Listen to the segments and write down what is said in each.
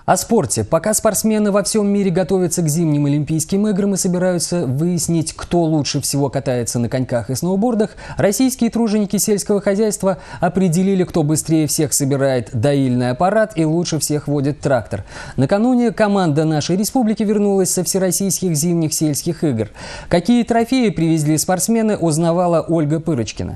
О спорте. Пока спортсмены во всем мире готовятся к зимним Олимпийским играм и собираются выяснить, кто лучше всего катается на коньках и сноубордах, российские труженики сельского хозяйства определили, кто быстрее всех собирает доильный аппарат и лучше всех водит трактор. Накануне команда нашей республики вернулась со всероссийских зимних сельских игр. Какие трофеи привезли спортсмены, узнавала Ольга Пырочкина.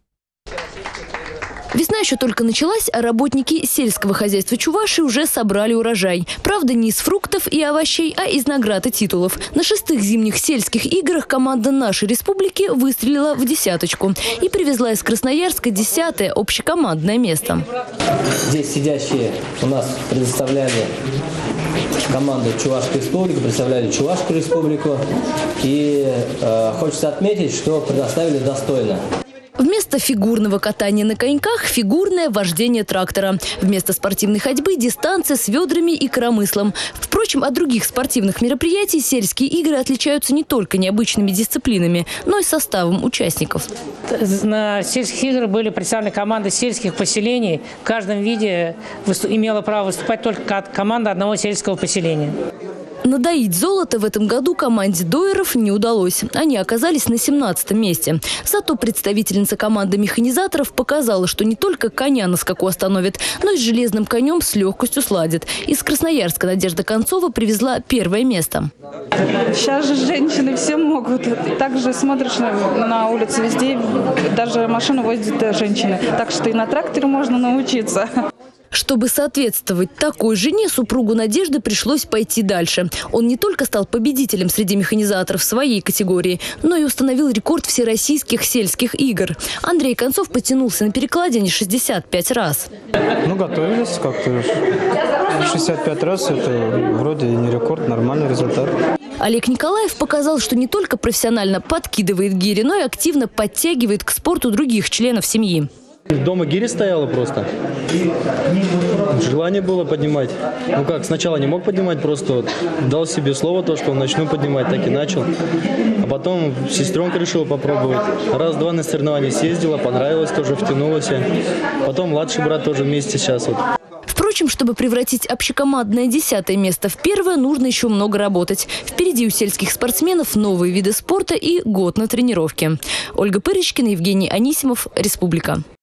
Весна еще только началась, а работники сельского хозяйства Чувашии уже собрали урожай. Правда, не из фруктов и овощей, а из наград и титулов. На 6-х зимних сельских играх команда нашей республики выстрелила в десяточку и привезла из Красноярска 10-е общекомандное место. Здесь сидящие у нас предоставляли команду Чувашской республики, представляли Чувашскую республику. И хочется отметить, что предоставили достойно. Вместо фигурного катания на коньках – фигурное вождение трактора. Вместо спортивной ходьбы – дистанция с ведрами и коромыслом. Впрочем, от других спортивных мероприятий сельские игры отличаются не только необычными дисциплинами, но и составом участников. На сельских играх были представлены команды сельских поселений. В каждом виде имела право выступать только команда одного сельского поселения. Надоить золото в этом году команде дойеров не удалось. Они оказались на 17-м месте. Зато представительница команды механизаторов показала, что не только коня на скаку остановит, но и с железным конем с легкостью сладит. Из Красноярска Надежда Концова привезла 1-е место. Сейчас же женщины все могут. Также смотришь на улице везде, даже машину возят женщины. Так что и на тракторе можно научиться. Чтобы соответствовать такой жене, супругу Надежды пришлось пойти дальше. Он не только стал победителем среди механизаторов своей категории, но и установил рекорд всероссийских сельских игр. Андрей Концов потянулся на перекладине 65 раз. Готовились как-то. 65 раз – это вроде не рекорд, нормальный результат. Олег Николаев показал, что не только профессионально подкидывает гири, но и активно подтягивает к спорту других членов семьи. Дома гири стояла просто. Желание было поднимать. Сначала не мог поднимать, просто дал себе слово, что начну поднимать, так и начал. А потом сестренка решила попробовать. Раз-два на соревнования съездила, понравилось, тоже втянулась. Потом младший брат тоже вместе сейчас. Впрочем, чтобы превратить общекомандное 10-е место в 1-е, нужно еще много работать. Впереди у сельских спортсменов новые виды спорта и год на тренировке. Ольга Пырочкина, Евгений Анисимов, Республика.